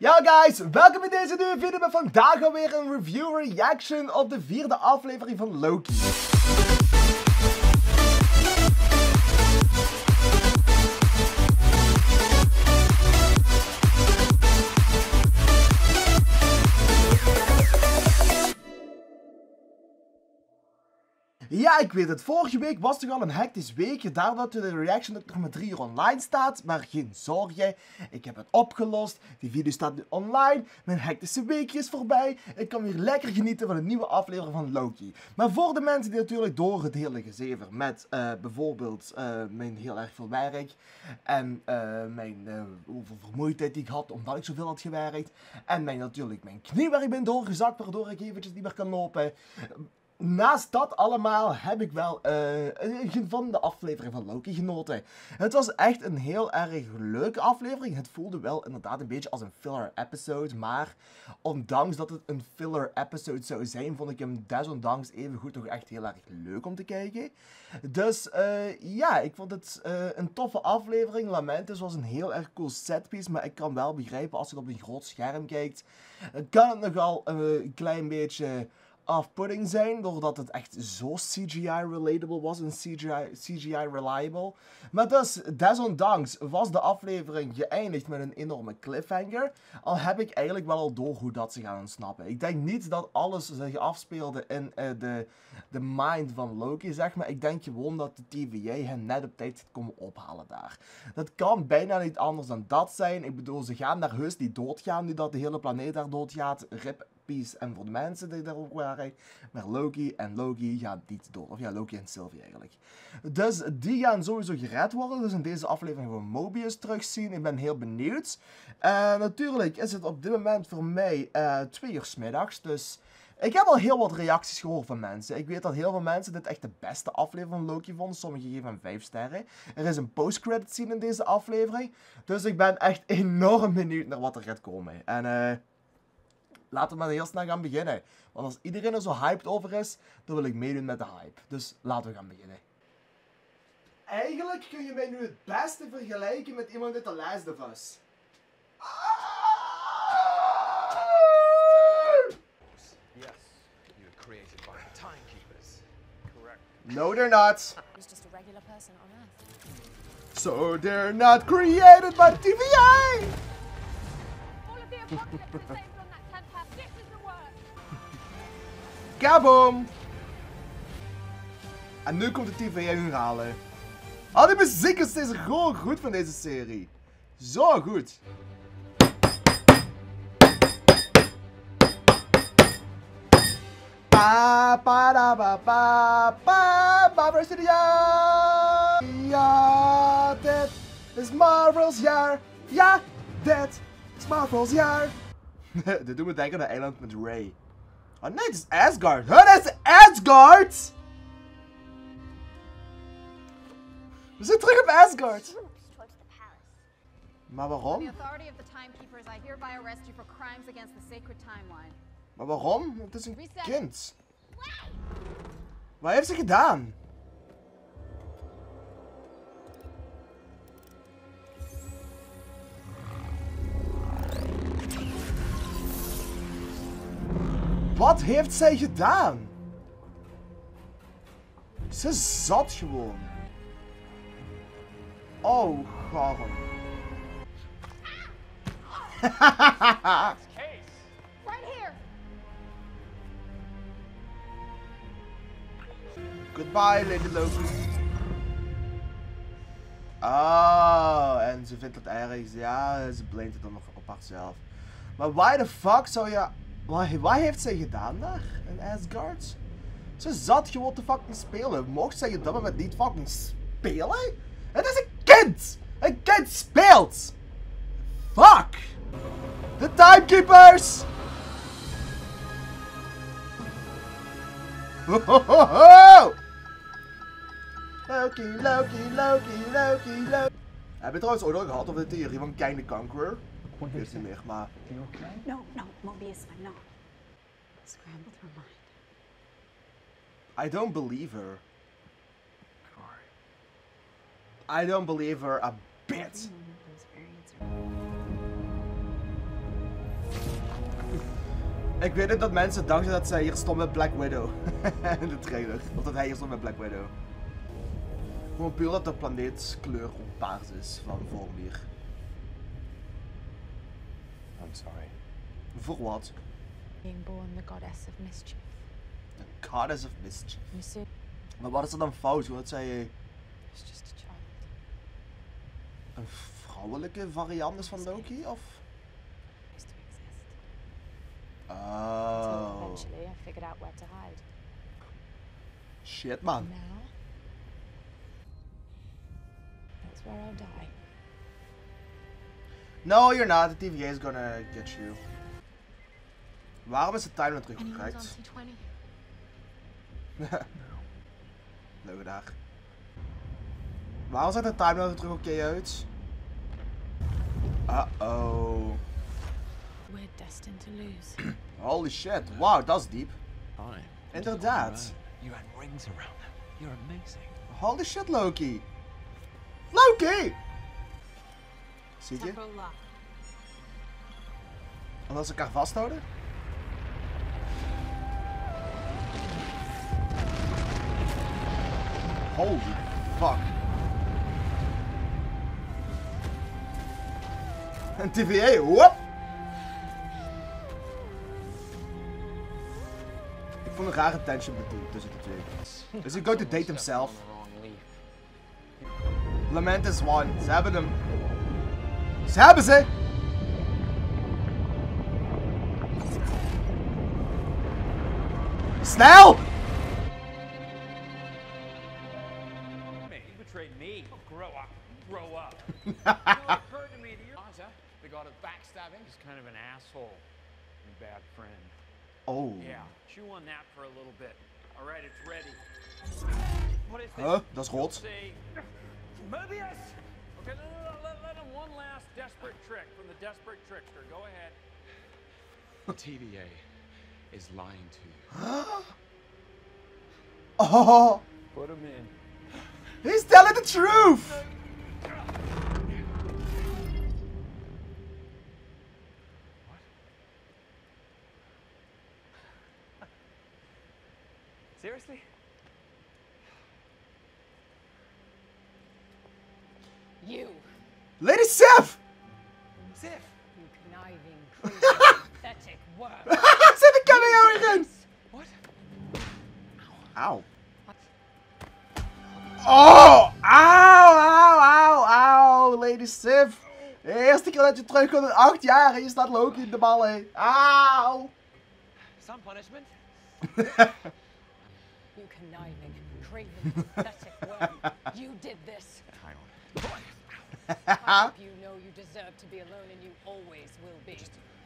Ja guys, welkom bij deze nieuwe video met vandaag alweer een review reaction op de 4e aflevering van Loki. Ja, ik weet het. Vorige week was toch al een hectisch weekje. Daardoor de reaction ook nog maar 3 uur online staat. Maar geen zorgen. Ik heb het opgelost. Die video staat nu online. Mijn hectische weekje is voorbij. Ik kan weer lekker genieten van een nieuwe aflevering van Loki. Maar voor de mensen die natuurlijk door het hele gezever met bijvoorbeeld mijn heel erg veel werk. En mijn vermoeidheid die ik had omdat ik zoveel had gewerkt. En natuurlijk mijn knie waar ik ben doorgezakt waardoor ik eventjes niet meer kan lopen. Naast dat allemaal heb ik wel van de aflevering van Loki genoten. Het was echt een heel erg leuke aflevering. Het voelde wel inderdaad een beetje als een filler episode. Maar ondanks dat het een filler episode zou zijn, vond ik hem desondanks evengoed toch echt heel erg leuk om te kijken. Dus ja, ik vond het een toffe aflevering. Lamentus was een heel erg cool setpiece. Maar ik kan wel begrijpen als je het op een groot scherm kijkt. Kan het nogal een klein beetje off-putting zijn, doordat het echt zo CGI-relatable was en CGI-reliable. Maar dus, desondanks was de aflevering geëindigd met een enorme cliffhanger, al heb ik eigenlijk wel al door hoe dat ze gaan ontsnappen. Ik denk niet dat alles zich afspeelde in de mind van Loki, zeg maar. Ik denk gewoon dat de TVA hen net op tijd komen ophalen daar. Dat kan bijna niet anders dan dat zijn. Ik bedoel, ze gaan daar heus niet doodgaan, nu dat de hele planeet daar doodgaat. Rip Peace en voor de mensen die daar ook waren. Maar Loki gaan niet door. Of ja, Loki en Sylvie eigenlijk. Dus die gaan sowieso gered worden. Dus in deze aflevering gaan we Mobius terugzien. Ik ben heel benieuwd. Natuurlijk is het op dit moment voor mij 2 uur 's middags. Dus ik heb al heel wat reacties gehoord van mensen. Ik weet dat heel veel mensen dit echt de beste aflevering van Loki vonden. Sommigen geven hem 5 sterren. Er is een post-credit scene in deze aflevering. Dus ik ben echt enorm benieuwd naar wat er gaat komen. En laten we maar heel snel gaan beginnen. Want als iedereen er zo hyped over is, dan wil ik meedoen met de hype. Dus laten we gaan beginnen. Eigenlijk kun je mij nu het beste vergelijken met iemand uit The Last of Us. Yes, you were created by the Timekeepers. Correct. No, they're not. Was just a regular person on Earth. So they're not created by TVA. All of the apocalypse disabled on that 10th path. This is the word. Kaboom! En nu komt de TVA hun halen. Al die muziek is deze gewoon goed van deze serie. Zo goed. Pa pa da ba ba ba Marvel Studio. Ja, dit is Marvel's jaar. Ja, dit is Marvel's jaar. Dit doet me denken aan de eiland met Ray. Oh nee, het is Asgard. Oh, dat is Asgard! We zijn terug op Asgard. Maar waarom? The authority of the Timekeepers, I hereby arrest you for crimes against the sacred timeline. Maar waarom? Het is een kind. Wat heeft ze gedaan? Wat heeft zij gedaan? Ze zat gewoon. Oh, garm. Right here. Goodbye, Lady Loki. Oh, en ze vindt het erg. Ja, ze blamet het dan nog op haarzelf. Maar why the fuck zou je... Wat heeft zij gedaan daar in Asgard? Ze zat gewoon te fucking spelen. Mocht zij op dat moment niet fucking spelen? Het is een kind! Een kind speelt! Fuck! De Timekeepers! Loki, Loki, Loki, Loki, Loki. Heb je trouwens ooit al gehad over de theorie van Kang the Conqueror? Ik weet het niet meer, maar... No, Mobius, I'm not. Scrambled her mind. I don't believe her. I don't believe her a bit. Ik weet niet dat mensen dachten dat zij hier stond met Black Widow. In de trailer. Of dat hij hier stond met Black Widow. Gewoon puur dat de planeetskleur op paars is van Vormir. I'm sorry. Voor wat? Being born the goddess of mischief. The Goddess of Mischief. Mischief Maar wat is er dan fout? Wat zei je? is just a child. Een vrouwelijke variant is van Loki? Of? Used to exist. Until Oh. eventually I figured out where to hide. Shit, man. Now, that's where I'll die. No, you're not. The TVA is gonna get you. Waarom is de timer Anyone's on teruggedraaid? C20? Leuke dag. Waarom zet de timer er terug oké uit? Uh-oh. We're destined to lose. Holy shit. Wow, dat is diep. Fine. Inderdaad. You had rings around them. You're amazing. Holy shit, Loki. Loki! Zie je? Omdat ze elkaar vasthouden? Holy fuck. Een TVA, whoop! Ik vond een rare tension tussen de twee. Dus ik go to date himself. Lament is one. Ze hebben hem. Ze hebben ze! Snel! You betrayed me. Grow up. Grow up. You know, it occurred to me that you're Liza, the god of backstabbing. just kind of an asshole and bad friend. Oh. Yeah, chew on that for a little bit. All right, it's ready. What is this? Huh? Dat is rood. Say, Mobius! Okay, let him one last desperate trick from the desperate trickster. Go ahead. The TVA is lying to you. Oh, Put him in. he's telling the truth! Seriously? You, Lady Sif! Sif! you conniving, crazy, pathetic worm. Zit een cameo erin! What? Auw. Oh! Auw, auw, auw, auw, Lady Sif. De eerste keer dat je terugkomt in 8 jaar en je staat Loki in de ballen. Auw! Some punishment? You conniving, craven, pathetic worm. You did this. Hang on. I hope you know you deserve to be alone and you always will be.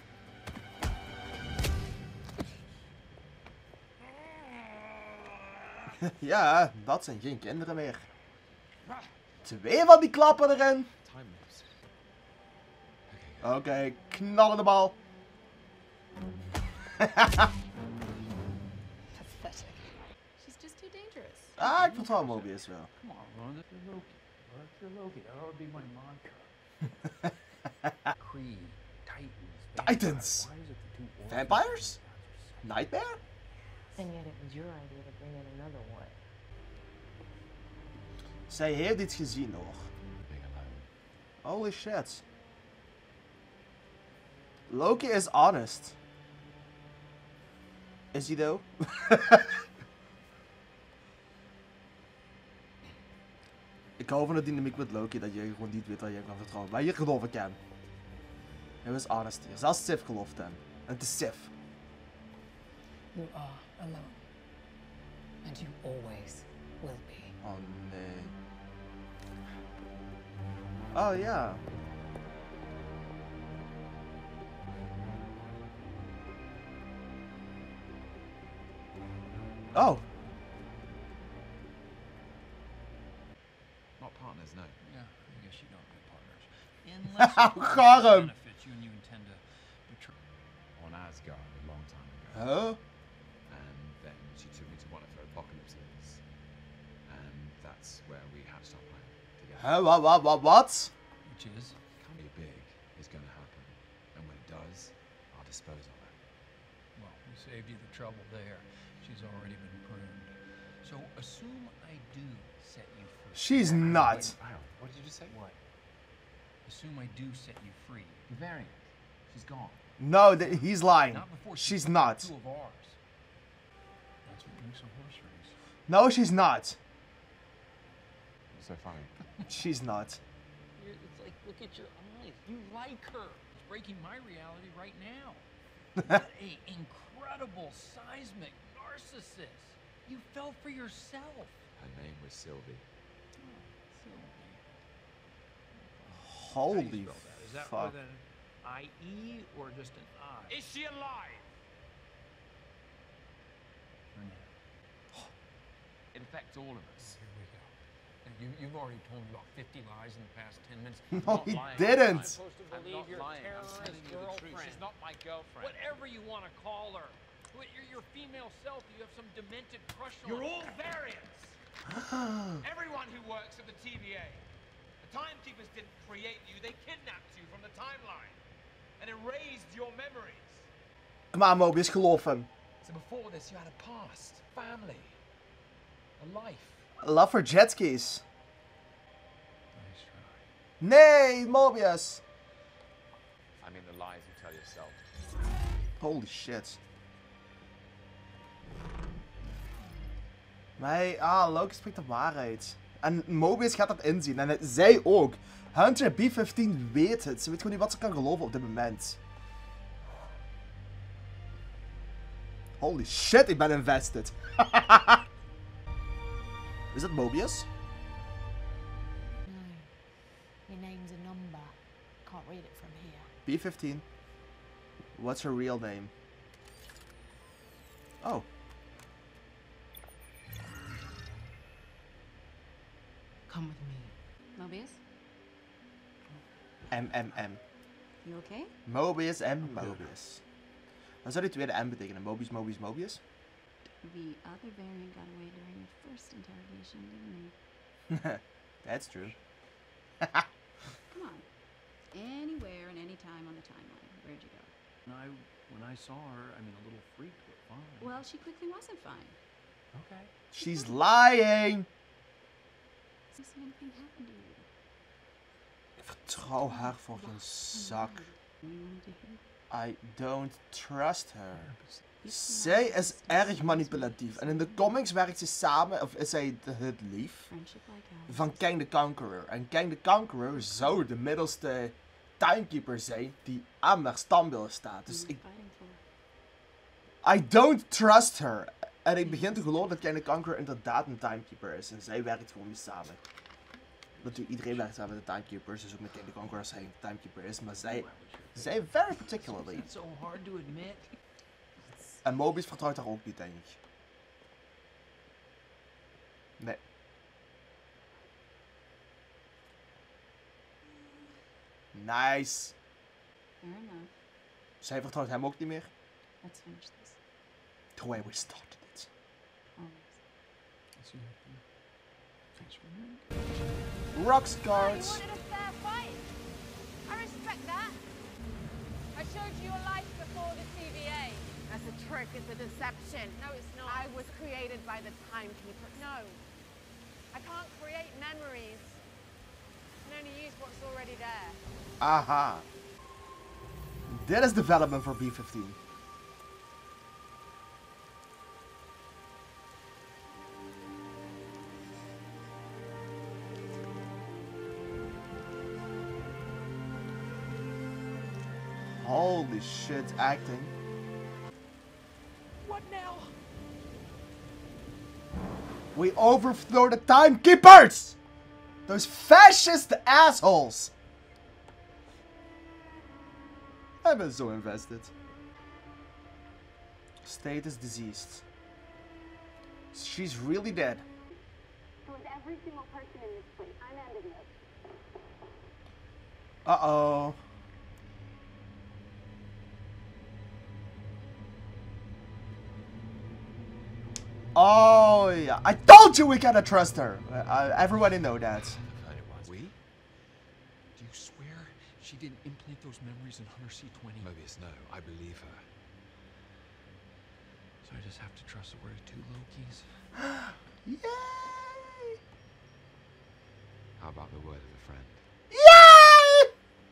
Ja, dat zijn geen kinderen meer. 2 van die klappen erin. Time moves. Okay, Oké, knallen de bal. Pathetic. She's just too dangerous. Ah, ik vertrouw Mobius wel. Come on, Ron. You're Loki. You're Loki. That ought to be my mantra. Kree, Titans, Titans. Why is it the two orphans? Vampires? Nightmare? And yet it was your idea to bring in another one. Zij heeft iets gezien hoor. being alone. Holy shit. Loki is honest. Is hij though? Ik hou van de dynamiek met Loki, dat je gewoon niet weet waar je kan vertrouwen. Maar hier geloof ik hem. Hij was honest hier. Zelfs Sif gelooft hem. En het is Sif. You are alone. And you always will be. Oh nee. Oh ja. Oh. Not partners, no. Yeah, I guess you don't be partners. Unless your Got partner him. benefits you and you intend to betray. On Asgard a long time ago. Huh? And then she took me to one of her apocalypses. And that's where we hatched our plan together. Huh? What? Which is? Something big is going to happen. And when it does, I'll dispose of it. Well, we saved you the trouble there. She's already been pruned. So assume I do set you free. She's not. Hang on, what did you just say? What? Assume I do set you free. The variant. She's gone. No, he's lying. Not before She's killed not. 2 of ours. That's what makes a horse race. No, she's not. So funny. She's not. It's like, look at your eyes. You like her. It's breaking my reality right now. What a incredible seismic narcissist. You fell for yourself. Her name was Sylvie. Sylvie. Holy How do you spell that? Is that fuck. with an I-E or just an I? Is she alive? For now. It affects all of us. Here we go. And you've already told me about 50 lies in the past 10 minutes. No, Not he lying. didn't. I'm supposed to I'm believe not your lying. I'm terrorist telling you the truth. girlfriend. She's not my girlfriend. Whatever you want to call her. Your female self, you have some demented crush on. You're all variants. Everyone who works at the TVA. The timekeepers didn't create you. They kidnapped you from the timeline and erased your memories. Kom aan, Mobius, geloof hem. So before this, you had a past, family, a life. Love for jet skis. Nice try. Nee, Mobius. I mean the lies you tell yourself. Holy shit. Maar Loki spreekt de waarheid. En Mobius gaat dat inzien. En zij ook. Hunter B-15 weet het. Ze weet gewoon niet wat ze kan geloven op dit moment. Holy shit, ik ben invested. Is dat Mobius? No. Your name's a number. Can't read it from here. B-15. What's her real name? Oh. Come with me. Mobius, MMM. you okay? Mobius en Mobius. Wat zou die tweede M betekenen? Mobius, Mobius, Mobius? The other variant got away during your first interrogation, didn't he? That's true. Come on. Anywhere and anytime on the timeline. Where'd you go? When I saw her, I mean, a little freaked, but fine. Well, she quickly wasn't fine. Okay. She's lying! Has anything happened to you? Ik vertrouw haar voor geen zak. You wanted to hear? I don't trust her. Zij is erg manipulatief. En in de comics werkt ze samen, of is zij het lief, Friendship like ours. van Kang the Conqueror. En Kang the Conqueror zou de middelste timekeeper zijn die aan haar standbeeld staat. Dus You ik... were fighting for. I don't trust her. En ik begin te geloven dat Kang the Conqueror inderdaad een timekeeper is. En zij werkt gewoon niet samen. Natuurlijk, iedereen werkt samen met de timekeepers. Dus ook met Kang the Conqueror als hij een timekeeper is. Maar zij very particularly. It's so hard to admit. En Mobius vertrouwt haar ook niet, denk ik. Nee. Nice. Fair enough. Zij vertrouwt hem ook niet meer. Let's finish this. The way we started it. Always. Let's see. Thanks for that. Rocks You cards. wanted a fair fight. I respect that. I showed you your life before the TVA. That's a trick, it's a deception. No, it's not. I was created by the timekeeper. No. I can't create memories. I can only use what's already there. Aha. Dit is development voor B-15. Holy shit, acting. What now? We overthrow the timekeepers! Those fascist assholes! I ben zo invested. State is deceased. She's really dead. It was every single person in this place. I'm ending this. Uh-oh. Oh, yeah. I told you we gotta trust her. Everybody know that. We? Do you swear she didn't implant those memories in Hunter C-20? Mobius, no. I believe her. So I just have to trust the word of two Lokis? Yay! How about the word of a friend? Yay!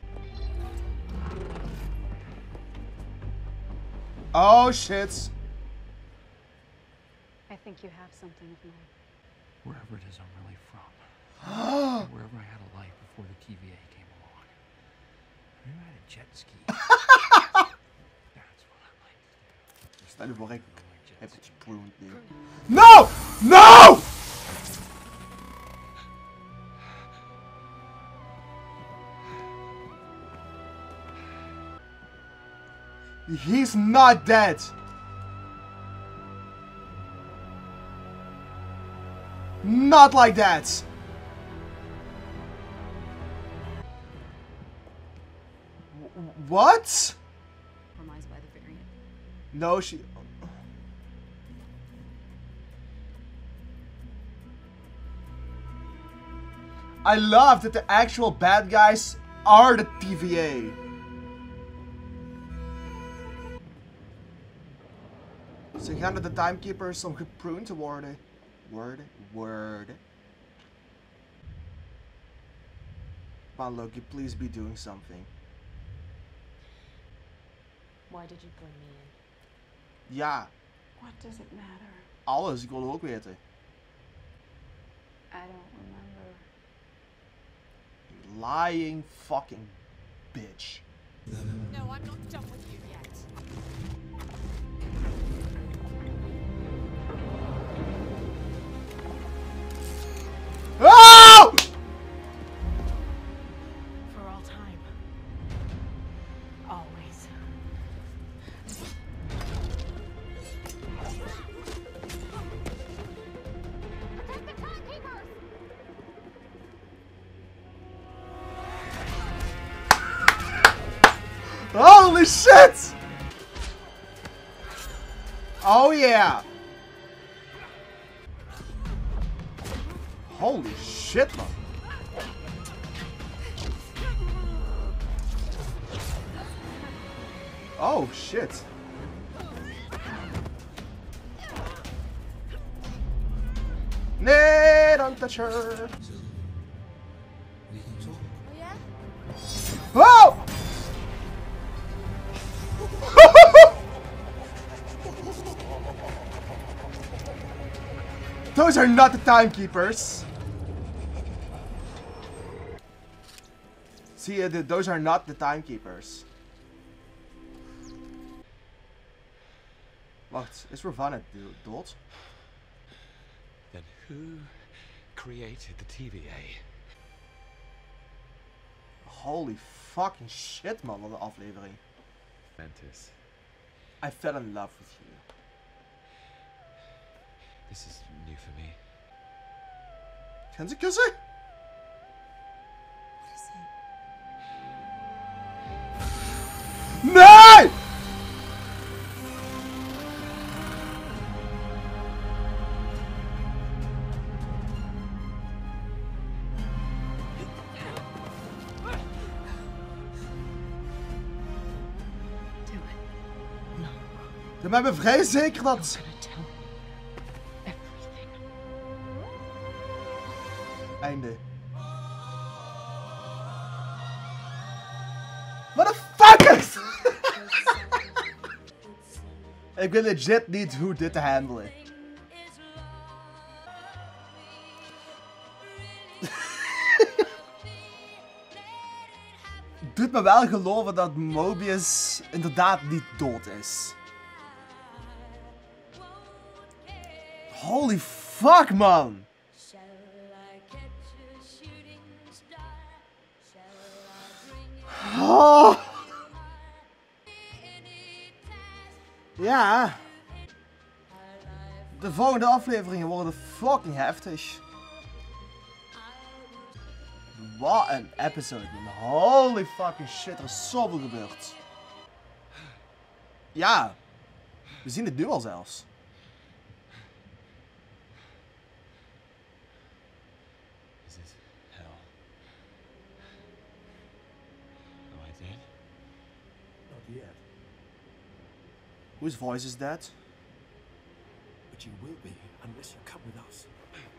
Oh shit. I think you have something of mine. Wherever it is I'm really from. And wherever I had a life before the TVA came along. Maybe I had a jet ski. That's what I like to do. Stel je voor ik I like jet heb het ski. gepruned nu. No! No! He's not dead. Not like that. What? Compromised by the variant. No, she... I love that the actual bad guys are the TVA. Ze gaan naar de Timekeepers om gepruned te worden. Word. Come on, Loki, please be doing something. Why did you bring me in? Ja, What does it matter? alles. Ik wil ook weten. I don't remember. Lying fucking bitch. No, I'm not done with you yet. Oh! For all time. Always. Protect the timekeepers! Holy shit! Oh yeah! Holy shit, man. Oh shit. Nee, don't touch her. Oh! Those are not the timekeepers. See, those are not the timekeepers. Wacht, is Ravana dood? Then who created the TVA? Holy fucking shit, man, wat een aflevering. Mantis. I fell in love with you. This is new for me. Gaan ze kussen? What is it? Nee! Do it. No. Ik ben me vrij zeker dat... I'm gonna tell everything. Einde. What the fuck is... Ik weet legit niet hoe dit te handelen. Doet me wel geloven dat Mobius inderdaad niet dood is. Holy fuck, man! Oh. Ja. De volgende afleveringen worden fucking heftig. Wat een episode, man. Holy fucking shit, er is zoveel gebeurd. Ja. We zien het nu al zelfs. Is this hell? Am I dead? Not yet. Whose voice is that? But you will be unless you come with us.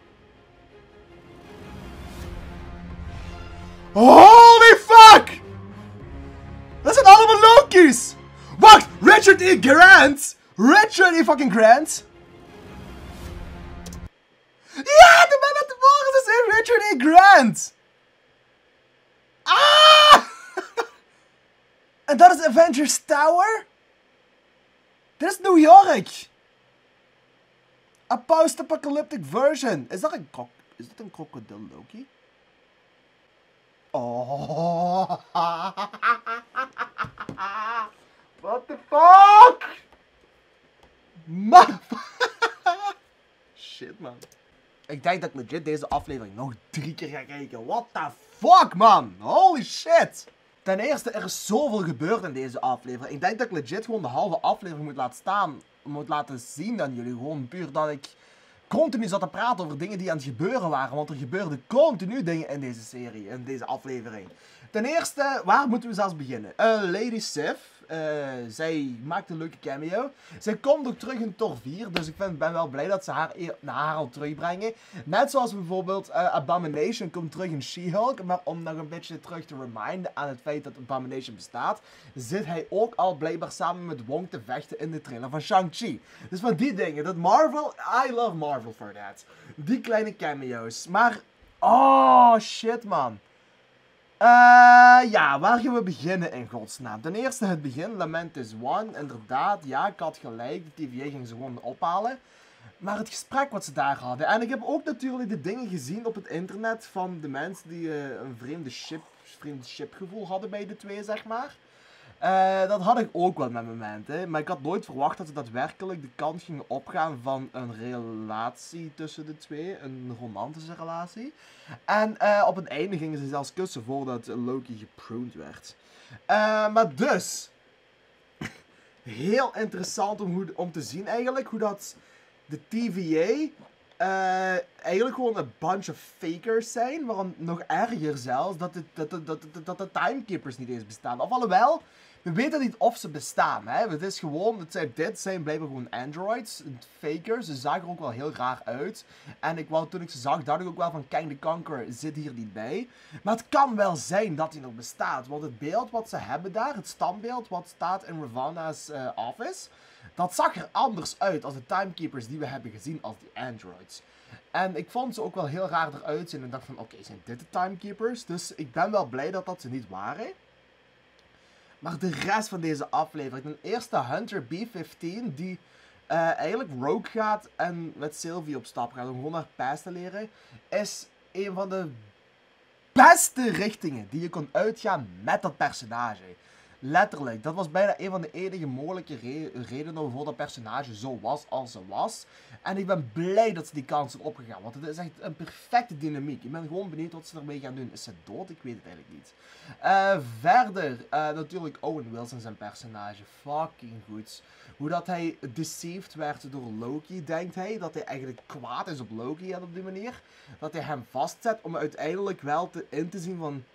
Holy fuck! Dat zijn allemaal Loki's! Wacht! Richard E. Grant! Richard E. fucking Grant! Ja! De man met de volgers is Richard E. Grant! Ah! En dat is Avengers Tower? Dit is New York! A post-apocalyptic version. Is dat een krokodil Loki? Oh. What the fuck? Man. Shit, man. Ik denk dat ik legit deze aflevering nog 3 keer ga kijken. What the fuck, man? Holy shit. Ten eerste, er is zoveel gebeurd in deze aflevering. Ik denk dat ik legit gewoon de halve aflevering moet laten staan. Moet laten zien aan jullie. Gewoon puur dat ik continu zat te praten over dingen die aan het gebeuren waren. Want er gebeurden continu dingen in deze serie, in deze aflevering. Ten eerste, waar moeten we zelfs beginnen? Lady Sif. Zij maakt een leuke cameo. Zij komt ook terug in Thor 4. Dus ik ben wel blij dat ze haar al terugbrengen. Net zoals bijvoorbeeld Abomination komt terug in She-Hulk. Maar om nog een beetje terug te reminden aan het feit dat Abomination bestaat, zit hij ook al blijkbaar samen met Wong te vechten in de trailer van Shang-Chi. Dus van die dingen. Dat Marvel, I love Marvel for that. Die kleine cameo's. Maar, oh shit man. Ja, waar gaan we beginnen in godsnaam? Ten eerste het begin, Lamentis 1, inderdaad, ja, ik had gelijk, de TVA ging ze gewoon ophalen. Maar het gesprek wat ze daar hadden, en ik heb ook natuurlijk de dingen gezien op het internet van de mensen die een vreemde shipgevoel hadden bij de twee, zeg maar. Dat had ik ook wel met momenten, maar ik had nooit verwacht dat ze daadwerkelijk de kant gingen opgaan van een relatie tussen de twee, een romantische relatie. En op het einde gingen ze zelfs kussen voordat Loki gepruned werd. Maar dus, heel interessant om te zien eigenlijk hoe dat de TVA eigenlijk gewoon een bunch of fakers zijn, waarom nog erger zelfs, dat de timekeepers niet eens bestaan. Of alhoewel, we weten niet of ze bestaan, hè. Het is gewoon, dit zijn blijkbaar gewoon androids, fakers, ze zagen er ook wel heel raar uit. En toen ik ze zag, dacht ik ook wel van Kang the Conqueror zit hier niet bij. Maar het kan wel zijn dat hij nog bestaat, want het beeld wat ze hebben daar, het standbeeld wat staat in Ravonna's office, dat zag er anders uit als de timekeepers die we hebben gezien als die androids. En ik vond ze ook wel heel raar eruit zien en dacht van oké, zijn dit de timekeepers? Dus ik ben wel blij dat ze niet waren. Maar de rest van deze aflevering, ten eerste Hunter B-15 die eigenlijk rogue gaat en met Sylvie op stap gaat om gewoon haar pijs te leren, is een van de beste richtingen die je kon uitgaan met dat personage. Letterlijk, dat was bijna een van de enige mogelijke redenen waarvoor dat personage zo was als ze was. En ik ben blij dat ze die kans zijn opgegaan, want het is echt een perfecte dynamiek. Ik ben gewoon benieuwd wat ze ermee gaan doen. Is ze dood? Ik weet het eigenlijk niet. Verder, natuurlijk Owen Wilson zijn personage. Fucking goed. Hoe dat hij deceived werd door Loki, denkt hij. Dat hij eigenlijk kwaad is op Loki en op die manier. Dat hij hem vastzet om uiteindelijk wel in te zien van...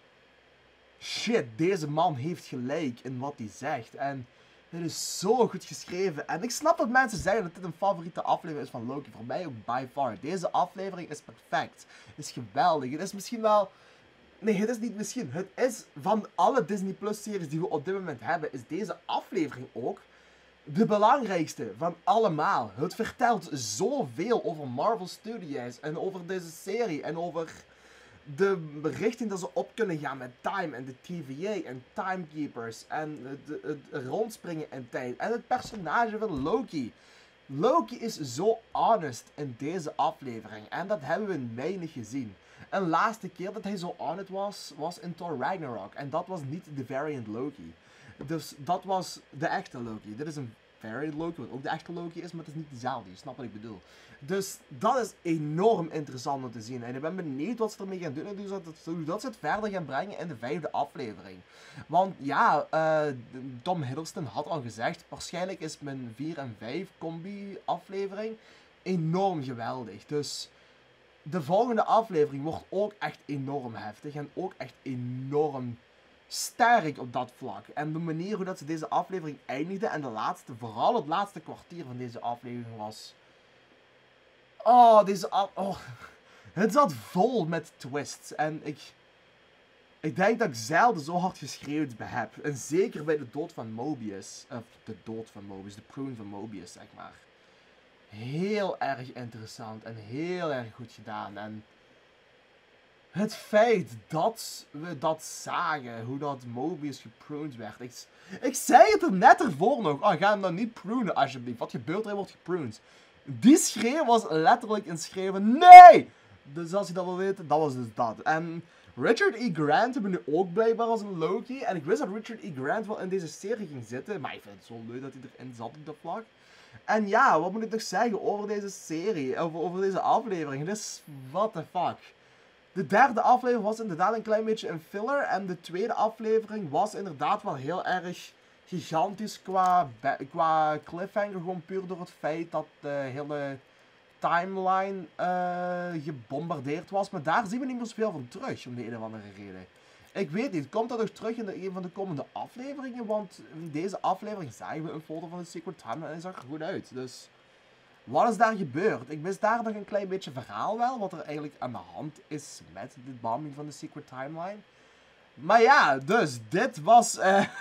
Shit, deze man heeft gelijk in wat hij zegt. En het is zo goed geschreven. En ik snap dat mensen zeggen dat dit een favoriete aflevering is van Loki. Voor mij ook by far. Deze aflevering is perfect. Het is geweldig. Het is misschien wel... Nee, het is niet misschien. Het is van alle Disney Plus series die we op dit moment hebben, is deze aflevering ook de belangrijkste van allemaal. Het vertelt zoveel over Marvel Studios en over deze serie en over de richting dat ze op kunnen gaan met time en de TVA en timekeepers en het rondspringen in tijd en het personage van Loki. Loki is zo honest in deze aflevering en dat hebben we weinig gezien. Een laatste keer dat hij zo honest was in Thor Ragnarok en dat was niet de variant Loki. Dus dat was de echte Loki. Dit is een variant Loki, wat ook de echte Loki is, maar het is niet dezelfde. Je snapt wat ik bedoel. Dus dat is enorm interessant om te zien. En ik ben benieuwd wat ze ermee gaan doen en hoe dat ze het verder gaan brengen in de 5e aflevering. Want ja, Tom Hiddleston had al gezegd, waarschijnlijk is mijn 4 en 5 combi aflevering enorm geweldig. Dus de volgende aflevering wordt ook echt enorm heftig en ook echt enorm sterk op dat vlak. En de manier hoe dat ze deze aflevering eindigde en vooral het laatste kwartier van deze aflevering was Oh, oh. Het zat vol met twists. En ik denk dat ik zelden zo hard geschreeuwd heb. En zeker bij de dood van Mobius. Of de dood van Mobius. De prune van Mobius, zeg maar. Heel erg interessant. En heel erg goed gedaan. En het feit dat we dat zagen. Hoe dat Mobius gepruned werd. Ik zei het er net ervoor nog. Oh, ga hem dan niet prunen alsjeblieft. Wat gebeurt er? Hij wordt gepruned. Die schreeuw was letterlijk een schreeuw van nee! Dus als je dat wil weten, dat was dus dat. En Richard E. Grant hebben we nu ook blijkbaar als een Loki. En ik wist dat Richard E. Grant wel in deze serie ging zitten. Maar ik vind het zo leuk dat hij erin zat op de vlak. En ja, wat moet ik nog zeggen over deze serie? Over deze aflevering? Dus, what the fuck. De derde aflevering was inderdaad een klein beetje een filler. En de tweede aflevering was inderdaad wel heel erg gigantisch qua cliffhanger. Gewoon puur door het feit dat de hele timeline gebombardeerd was. Maar daar zien we niet meer zoveel van terug, om de een of andere reden. Ik weet niet, komt dat nog terug in een van de komende afleveringen? Want in deze aflevering zagen we een foto van de Secret Timeline en hij zag er goed uit. Dus wat is daar gebeurd? Ik mis daar nog een klein beetje verhaal wel, wat er eigenlijk aan de hand is met de bombing van de Secret Timeline. Maar ja, dus dit was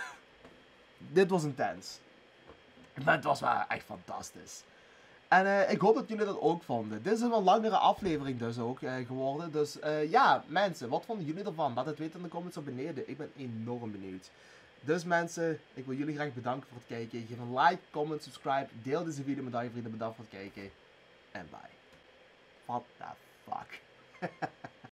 intens. Maar het was wel echt fantastisch. En ik hoop dat jullie dat ook vonden. Dit is een wat langere aflevering dus ook geworden. Dus ja, mensen, wat vonden jullie ervan? Laat het weten in de comments op beneden. Ik ben enorm benieuwd. Dus mensen, ik wil jullie graag bedanken voor het kijken. Geef een like, comment, subscribe. Deel deze video met al je vrienden. Bedankt voor het kijken. En bye. What the fuck?